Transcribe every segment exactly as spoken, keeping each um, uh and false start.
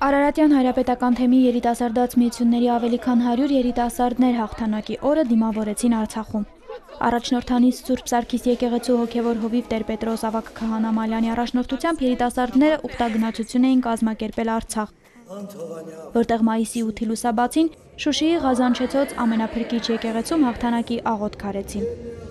Արարատյան հայրապետական թեմի երիտասարդաց միությունների ավելի քան հարյուր երիտասարդներ հաղթանակի օրը դիմավորեցին Արցախում։ Առաջնորդանից Սուրբ Սարգիս եկեղեցու հոգևոր հովիվ Տեր-Պետրոս ավագ քահանա Մալյանի առաջնորդությամբ երիտասարդները ուխտագնացություն էին կազմակերպել Արցախ, որտեղ մայիսի ութի լուսաբացին Շուշիի Ղազանչեցոց ամենափրկիչ եկեղեցում հաղթանակի աղոթք արեցին։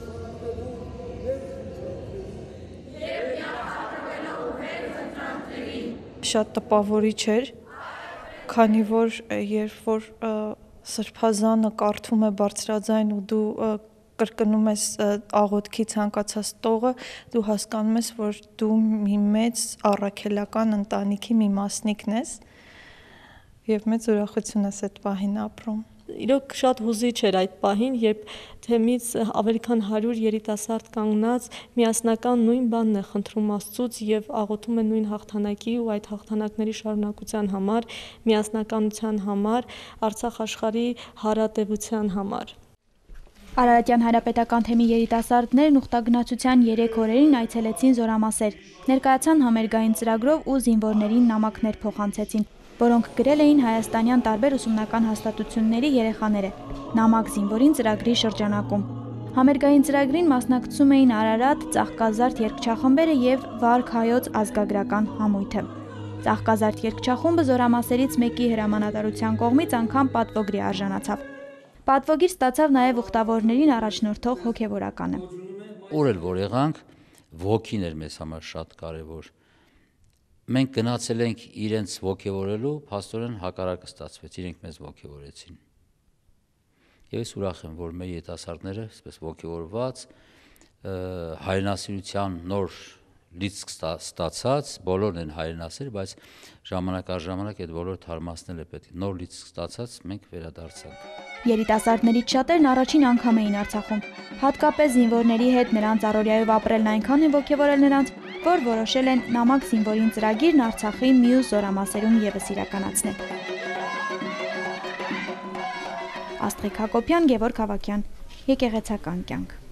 Շատ տպավորիչ էր, քանի որ երբ որ սրբազանը կարդում է բարձրաձայն ու դու կրկնում ես աղոթքի ցանկացած տողը, դու հասկանում ես, որ դու մի մեծ առաքելական ընտանիքի մի մասնիկն ես եւ մեծ ուրախություն ես այդ պահին ապրում։ Իրոք շատ հուզիչ էր այդ պահին, երբ թեմից ավելի քան հարյուր երիտասարդ կանգնած միասնական նույն բանն է խնդրում Աստծուց եւ աղոթում է նույն հաղթանակի ու այդ հաղթանակների շարունակության համար, միասնականության համար, Արցախ աշխարհի հարատեվության համար։ Արարատյան հայրապետական թեմի երիտասարդներն ուխտագնացության երեք օրերին այցելեցին Զորամասեր, ներկայացան համերգային ծրագրով ու զինվորներին նամակներ փոխանցեցին, որոնք գրել էին հայաստանյան տարբեր ուսումնական հաստատությունների երեխաները, նամակ զինվորին ծրագրի շրջանակում։ Համերգային ծրագրին մասնակցում էին Արարատ, Ծաղկազարդ երգչախմբերը եւ Վարք հայոց ազգագրական համույթը։ Ծաղկազարդ երգչախումբը Զորամասերից մեկի հրամանատարության կողմից անգամ պատվոգրի արժանացավ։ Պատվոգիր ստացավ նաև ուխտավորներին առաջնորդող հոգևորականը։ Ուր էլ որ եղանք, ոգին էր մեզ համար շատ կարևոր։ Մենք գնացել ենք իրենց ոգևորելու, փաստորեն հակառակը ստացվեց, իրենք մեզ ոգևորեցին։ Եվ ես ուրախ եմ, որ մեր երիտասարդները, այսպես ոգևորված, հայրենասիրության նոր լիցք ստացած, բոլորն են հայրենասեր, բայց ժամանակ առ ժամանակ այդ բոլորը թարմացնել է պետք։ Նոր լիցք ստացած մենք վերադարձանք։ Երիտասարդներից շատերն առաջին անգամ էին Արցախում։ Հատկապես զինվորների հետ նրանց առօրյայով ապրելն այնքան է ոգևորել նրանց, որ որոշել են նամակ զինվորին ծրագիրն Արցախի մյուս զորամասերում ևս իրականացնել։ Աստղիկ Հակոբյան, Գևորգ Ավագյան, Եկեղեցական կյանք։